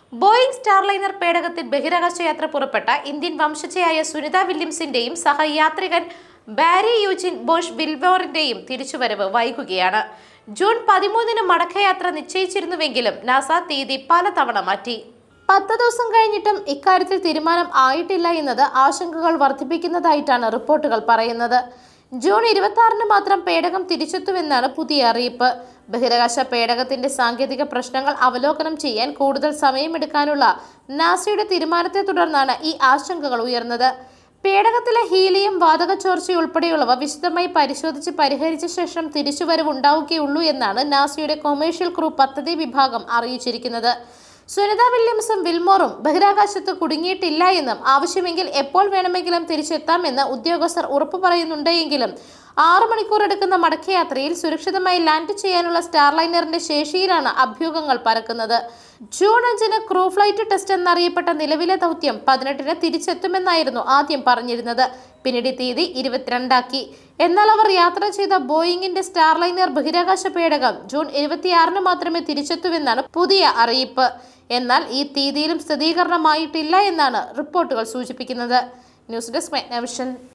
Boeing Starliner പേടകത്തിൽ ബഹിരാകാശ യാത്ര പുറപ്പെട്ട ഇന്ത്യൻ വംശജയായ സുനിത വില്യംസിന്റെയും സഹയാത്രികൻ ബാരി യൂജിൻ ബോഷ് വിൽവോറിന്റെയും തിരിച്ചുവരവ് വൈകുകയാണ്. ജൂൺ 13-ന് മടക്കയാത്ര നിശ്ചയിച്ചിരുന്നുവെങ്കിലും നാസ തീയതി പലതവണ മാറ്റി. 10 ദിവസം കഴിഞ്ഞിട്ടും ഇക്കാര്യത്തിൽ തീരുമാനം ആയിട്ടില്ല എന്നത് ആശങ്കകൾ വർദ്ധിപ്പിക്കുന്നതായിട്ടാണ് റിപ്പോർട്ടുകൾ പറയുന്നത്. ജൂൺ 26-ന് മാത്രം പേടകം തിരിച്ചെത്തുമെന്നാണ് പുതിയ അറിയിപ്പ്. ബഹിരാകാശ പേടകത്തിന്റെ സാങ്കേതിക പ്രശ്നങ്ങൾ അവലോകനം ചെയ്യാൻ കൂടുതൽ സമയമെടുക്കാനുള്ള നാസയുടെ തീരുമാനത്തെ തുടർന്നാണ് ഈ ആശങ്കകൾ ഉയർന്നത്. പേടകത്തിലെ ഹീലിയം, വാതക ചോർച്ചയുൾപ്പെടെയുള്ളവ വിശദമായി പരിശോധിച്ച് പരിഹരിച്ച ശേഷം തിരിച്ചുവരവ് ഉണ്ടാവുകയുള്ളൂ എന്നാണ് നാസയുടെ കൊമേഴ്ഷ്യൽ ക്രൂ പദ്ധതി വിഭാഗം അറിയിച്ചിരിക്കുന്നത്. സുനിത വില്യംസും വിൽമോറും ബഹിരാകാശത്ത് കുടുങ്ങിയിട്ടില്ല എന്നും ആവശ്യമെങ്കിൽ എപ്പോൾ വേണമെങ്കിലും തിരിച്ചെത്താമെന്ന് ഉദ്യോഗസ്ഥർ ഉറപ്പു പറയുന്നുണ്ടെങ്കിലും 6 മണിക്കൂർ എടുക്കുന്ന മടക്കയാത്രയിൽ സുരക്ഷിതമായി ലാൻഡ് ചെയ്യാനുള്ള സ്റ്റാർലൈനറിന്റെ ശേഷിയിലാണ് അഭ്യൂഹങ്ങൾ പരക്കുന്നത്. ജൂൺ 5-ന് ക്രൂ ഫ്ലൈറ്റ് ടെസ്റ്റ് എന്നറിയപ്പെട്ട നിലവിലെ ദൗത്യം 18-ന് തിരിച്ചെത്തുമെന്നായിരുന്നു ആദ്യം പറഞ്ഞിരുന്നത്. പിന്നീട് തീയതി 22-ആക്കി. എന്നാൽ അവർ യാത്ര ചെയ്ത ബോയിങ്ങിന്റെ സ്റ്റാർലൈനർ ബഹിരാകാശ പേടകം ജൂൺ 26-ന് മാത്രമേ തിരിച്ചെത്തുവെന്നാണ് പുതിയ അറിയിപ്പ്. എന്നാൽ ഈ തീയതിയിലും സ്ഥിരീകരണമായിട്ടില്ല എന്നാണ് റിപ്പോർട്ടുകൾ സൂചിപ്പിക്കുന്നത്. News desk മെഗ്നവിഷൻ.